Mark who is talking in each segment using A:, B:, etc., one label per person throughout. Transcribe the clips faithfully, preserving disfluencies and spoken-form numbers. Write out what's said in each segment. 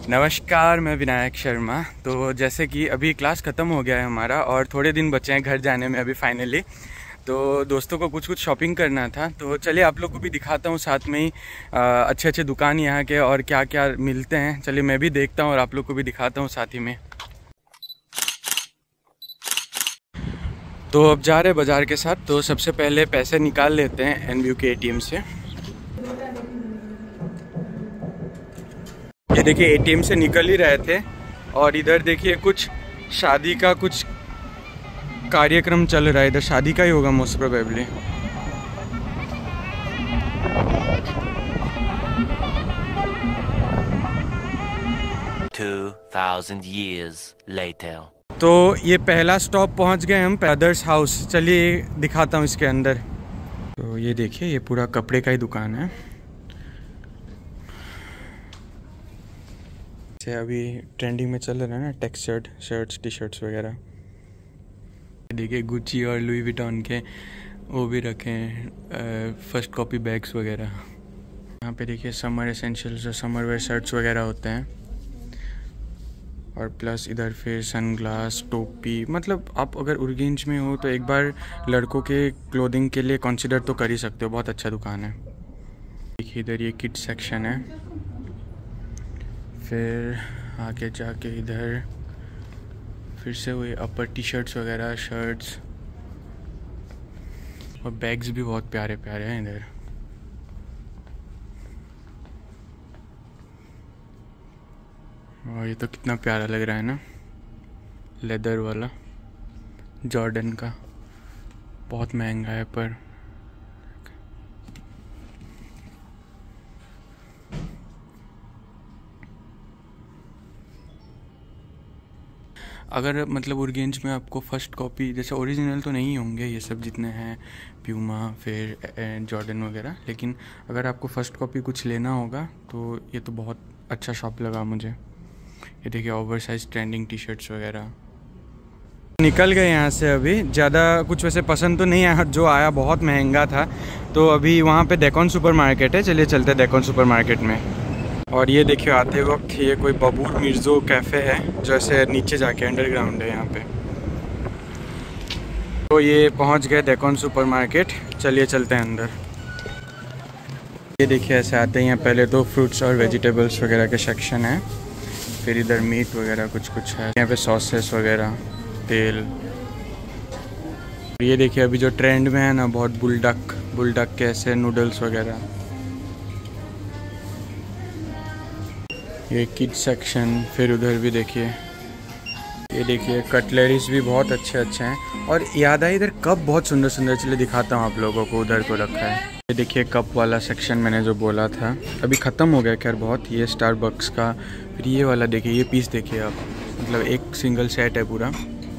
A: नमस्कार, मैं विनायक शर्मा। तो जैसे कि अभी क्लास ख़त्म हो गया है हमारा और थोड़े दिन बचे हैं घर जाने में अभी फाइनली। तो दोस्तों को कुछ कुछ शॉपिंग करना था, तो चलिए आप लोग को भी दिखाता हूँ साथ में ही अच्छे अच्छे दुकान यहाँ के और क्या क्या मिलते हैं। चलिए मैं भी देखता हूँ और आप लोग को भी दिखाता हूँ साथ ही में। तो अब जा रहे बाज़ार के साथ। तो सबसे पहले पैसे निकाल लेते हैं एनबीयू के एटीएम से। ये देखिए एटीएम से निकल ही रहे थे और इधर देखिए कुछ शादी का कुछ कार्यक्रम चल रहा है। इधर शादी का ही होगा most probably.
B: two thousand years later.
A: तो ये पहला स्टॉप पहुंच गए हम, ब्रदर्स हाउस। चलिए दिखाता हूँ इसके अंदर। तो ये देखिए ये पूरा कपड़े का ही दुकान है। से अभी ट्रेंडिंग में चल रहा है ना टेक्सचर्ड शर्ट्स, टी शर्ट्स वगैरह। देखिए गुच्ची और लुई विटॉन के वो भी रखे हैं, फर्स्ट कॉपी बैग्स वगैरह। यहाँ पे देखिए समर एसेंशियल्स और समर वेयर शर्ट्स वगैरह होते हैं। और प्लस इधर फिर सनग्लास, टोपी। मतलब आप अगर उर्गेंज में हो तो एक बार लड़कों के क्लोथिंग के लिए कंसिडर तो कर ही सकते हो। बहुत अच्छा दुकान है। देखिए इधर ये किड्स सेक्शन है। फिर आगे जाके इधर फिर से वही अपर टी शर्ट्स वगैरह, शर्ट्स और बैग्स भी बहुत प्यारे प्यारे हैं इधर। और ये तो कितना प्यारा लग रहा है ना, लेदर वाला जॉर्डन का। बहुत महंगा है पर अगर मतलब उर्गेंज में आपको फर्स्ट कॉपी, जैसे ओरिजिनल तो नहीं होंगे ये सब जितने हैं, प्यूमा फिर जॉर्डन वगैरह, लेकिन अगर आपको फ़र्स्ट कॉपी कुछ लेना होगा तो ये तो बहुत अच्छा शॉप लगा मुझे। ये देखिए over size trending T shirts वगैरह। निकल गए यहाँ से। अभी ज़्यादा कुछ वैसे पसंद तो नहीं आया, जो आया बहुत महंगा था। तो अभी वहाँ पे डेकॉन सुपर मार्केट है, चलिए चलते हैं डेकॉन सुपर मार्केट में। और ये देखिए आते वक्त ये कोई बबूर मिर्ज़ो कैफ़े है, जो ऐसे नीचे जाके अंडरग्राउंड है यहाँ पे। तो ये पहुँच गए डेकॉन सुपर मार्केट, चलिए चलते हैं अंदर। ये देखिए ऐसे आते हैं पहले तो फ्रूट्स और वेजिटेबल्स वगैरह के सेक्शन है। फिर इधर मीट वगैरह कुछ कुछ है। यहाँ पे सॉसेस वगैरह, तेल। ये देखिए अभी जो ट्रेंड में है ना बहुत, बुलडक बुलडक के ऐसे नूडल्स वगैरह। ये किड सेक्शन। फिर उधर भी देखिए, ये देखिए कटलरीज भी बहुत अच्छे अच्छे हैं। और याद आया इधर कप बहुत सुंदर सुंदर, चलिए दिखाता हूँ आप लोगों को। उधर तो रखा है, ये देखिए कप वाला सेक्शन मैंने जो बोला था, अभी ख़त्म हो गया खैर बहुत। ये स्टारबक्स का। फिर ये वाला देखिए, ये पीस देखिए आप, मतलब एक सिंगल सेट है पूरा।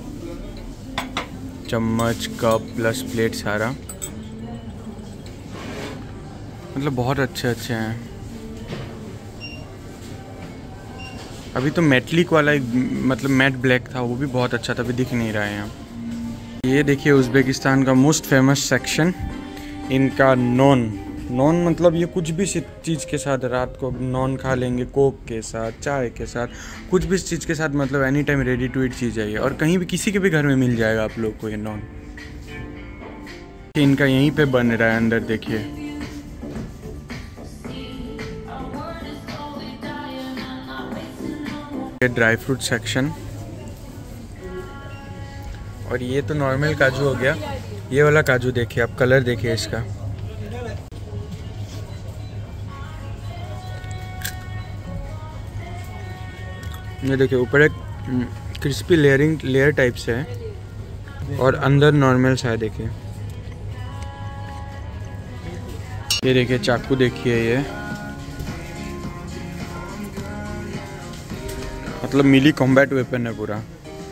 A: चम्मच, कप प्लस प्लेट सारा, मतलब बहुत अच्छे अच्छे हैं। अभी तो मेटलिक वाला एक, मतलब मैट ब्लैक था, वो भी बहुत अच्छा था, अभी दिख नहीं रहा है यहाँ। ये देखिए उज़्बेकिस्तान का मोस्ट फेमस सेक्शन, इनका नॉन। नॉन मतलब ये कुछ भी चीज़ के साथ, रात को नॉन खा लेंगे, कोक के साथ, चाय के साथ, कुछ भी चीज़ के साथ, मतलब any time ready to eat चीज़ है ये। और कहीं भी किसी के भी घर में मिल जाएगा आप लोग को ये नॉन। इनका यहीं पे बन रहा है अंदर, देखिए। Dry fruit section. और ये तो नॉर्मल काजू हो गया। ये वाला काजू देखिए आप, कलर देखिए इसका। ये देखिए ऊपर एक क्रिस्पी लेयरिंग लेयर टाइप से है और अंदर नॉर्मल सा है। देखिए ये देखिए चाकू देखिए, ये मतलब मिली कॉम्बैट वेपन है पूरा।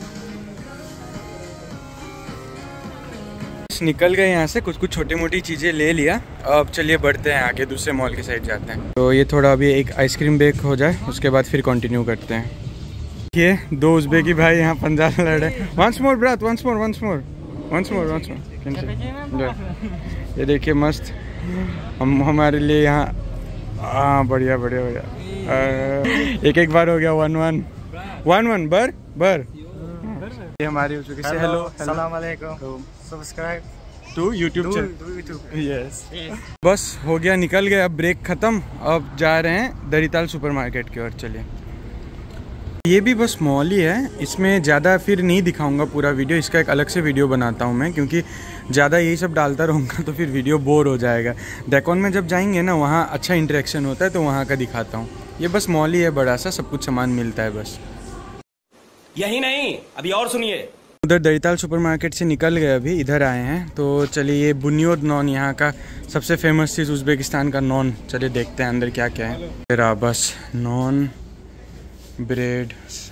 A: निकल गए यहाँ से, कुछ कुछ छोटी मोटी चीज़ें ले लिया। अब चलिए बढ़ते हैं आगे, दूसरे मॉल की साइड जाते हैं। तो ये थोड़ा अभी एक आइसक्रीम बेक हो जाए, उसके बाद फिर कंटिन्यू करते हैं। ये दो उज़्बेकी भाई यहाँ पंजा लड़े। वंस मोर ब्रत, once more once more once more once more. ये देखिए मस्त हम हमारे लिए यहाँ। हाँ बढ़िया बढ़िया बढ़िया। एक एक बार हो गया वन वन वन वन बर बर ये हमारी हो चुकी है। हेलो
C: सलाम अलैकुम, subscribe
A: to YouTube
C: channel.
A: Yes बस हो गया, निकल गए, अब ब्रेक ख़त्म। अब जा रहे हैं दरिताल सुपरमार्केट की ओर। चलिए, ये भी बस मॉल ही है, इसमें ज़्यादा फिर नहीं दिखाऊंगा पूरा वीडियो, इसका एक अलग से वीडियो बनाता हूँ मैं, क्योंकि ज़्यादा यही सब डालता रहूँगा तो फिर वीडियो बोर हो जाएगा। डेकोन में जब जाएंगे ना, वहाँ अच्छा इंटरेक्शन होता है तो वहाँ का दिखाता हूँ। ये बस मॉल ही है बड़ा सा, सब कुछ सामान मिलता है बस।
D: यही नहीं, अभी और सुनिए।
A: उधर दरिताल सुपरमार्केट से निकल गए, अभी इधर आए हैं। तो चलिए, ये बुनियाद नॉन यहाँ का सबसे फेमस चीज़, उज़्बेकिस्तान का नॉन। चलिए देखते हैं अंदर क्या क्या है। तेरा बस नॉन, ब्रेड,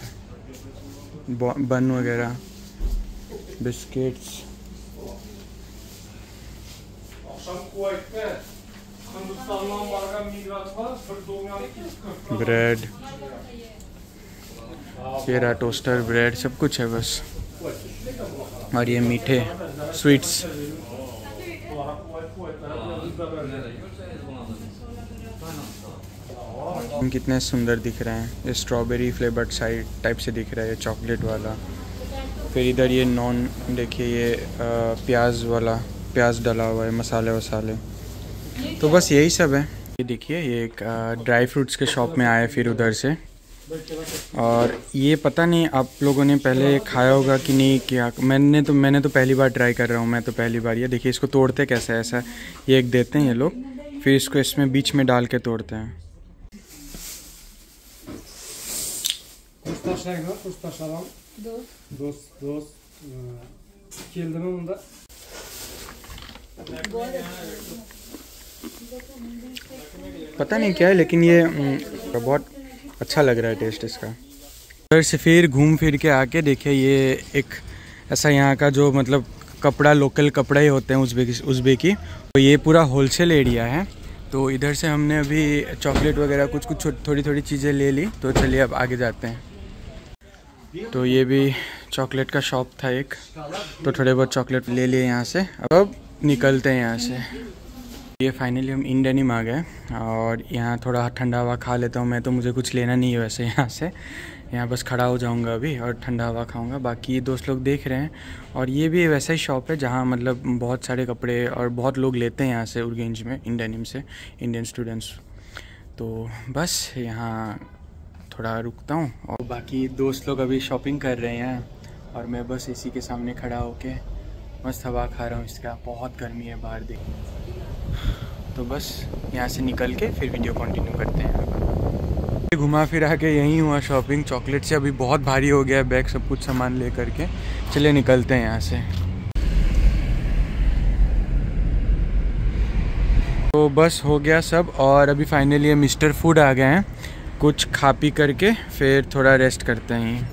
A: बन वगैरह, बिस्किट्स, ब्रेड, ये रहा टोस्टर ब्रेड, सब कुछ है बस। और ये मीठे स्वीट्स। कितने सुंदर दिख रहे हैं। ये स्ट्रॉबेरी फ्लेवर्ड साइड टाइप से दिख रहा है, ये चॉकलेट वाला। फिर इधर ये नॉन देखिए, ये प्याज वाला, प्याज डला हुआ है, मसाले वसाले। तो बस यही सब है। ये देखिए, ये एक ड्राई फ्रूट्स के शॉप में आए फिर उधर से। और ये पता नहीं आप लोगों ने पहले खाया होगा कि नहीं किया। मैंने तो मैंने तो पहली बार ट्राई कर रहा हूँ, मैं तो पहली बार। ये देखिए, इसको तोड़ते कैसे, ऐसा ये एक देते हैं ये लोग, फिर इसको इसमें बीच में डाल के तोड़ते हैं। पता नहीं क्या है, लेकिन ये बहुत अच्छा लग रहा है टेस्ट इसका। उधर से फिर घूम फिर के आके देखिए, ये एक ऐसा यहाँ का जो मतलब कपड़ा, लोकल कपड़ा ही होते हैं उज़्बेकी उज़्बेकी। तो ये पूरा होलसेल एरिया है। तो इधर से हमने अभी चॉकलेट वगैरह कुछ कुछ थोड़ी थोड़ी चीज़ें ले ली। तो चलिए अब आगे जाते हैं। तो ये भी चॉकलेट का शॉप था एक, तो थोड़े बहुत चॉकलेट ले लिए यहाँ से। अब निकलते हैं यहाँ से। ये फाइनली हम इन डेनिम आ गए और यहाँ थोड़ा ठंडा हवा खा लेता हूँ मैं। तो मुझे कुछ लेना नहीं है वैसे यहाँ से, यहाँ बस खड़ा हो जाऊँगा अभी और ठंडा हवा खाऊँगा। बाकी दोस्त लोग देख रहे हैं। और ये भी वैसा ही शॉप है जहाँ मतलब बहुत सारे कपड़े और बहुत लोग लेते हैं यहाँ से उरगेंज में, इन डेनिम से, इंडियन स्टूडेंट्स। तो बस यहाँ थोड़ा रुकता हूँ। और बाकी दोस्त लोग अभी शॉपिंग कर रहे हैं और मैं बस इसी के सामने खड़ा होके मस्त हवा खा रहा हूँ इसका। बहुत गर्मी है बाहर, देख। तो बस यहाँ से निकल के फिर वीडियो कंटिन्यू करते हैं। घुमा फिरा के यहीं हुआ शॉपिंग। चॉकलेट से अभी बहुत भारी हो गया है बैग, सब कुछ सामान ले करके। चलिए निकलते हैं यहाँ से। तो बस हो गया सब और अभी फाइनली मिस्टर फूड आ गए हैं। कुछ खा पी करके फिर थोड़ा रेस्ट करते हैं।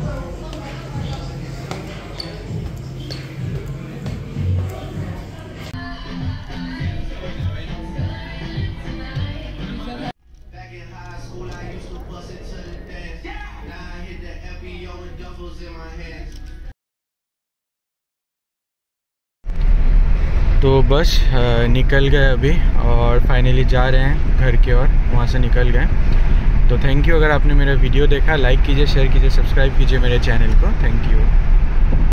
A: तो बस निकल गए अभी और फाइनली जा रहे हैं घर की ओर, वहाँ से निकल गए। तो थैंक यू, अगर आपने मेरा वीडियो देखा लाइक कीजिए, शेयर कीजिए, सब्सक्राइब कीजिए मेरे चैनल को। Thank you.